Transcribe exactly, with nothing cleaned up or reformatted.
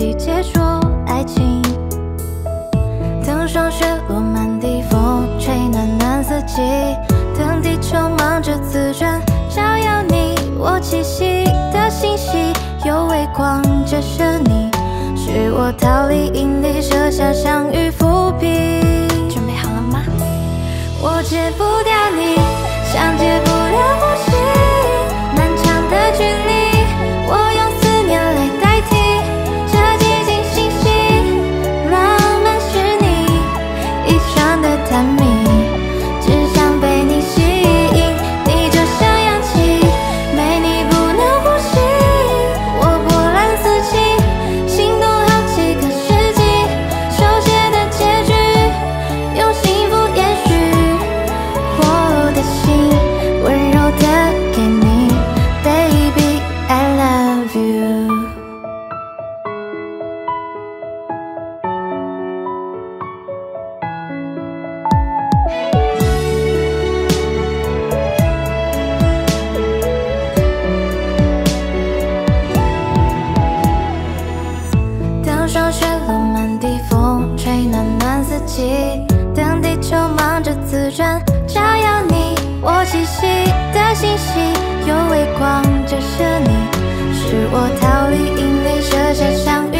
季节说爱情。等霜雪落，满地风吹暖暖四季。等地球忙着自转，照耀你我栖息的信息。有微光折射你，是我逃离引力，设下相遇伏笔。准备好了吗？我戒不掉你，像戒不了呼吸。漫长的距离，我用思念来代替。这寂静信息，浪漫是你一场的探秘。只想被你吸引，你就像氧气，没你不能呼吸。我波澜四起，心动好几个世纪，手写的结局，用幸福延续。我的心温柔的给你 ，Baby I love you。当霜雪落，满地风吹暖暖四季。等地球忙着自转，照耀你我栖息的信息。有微光折射你，是我逃离引力，设下相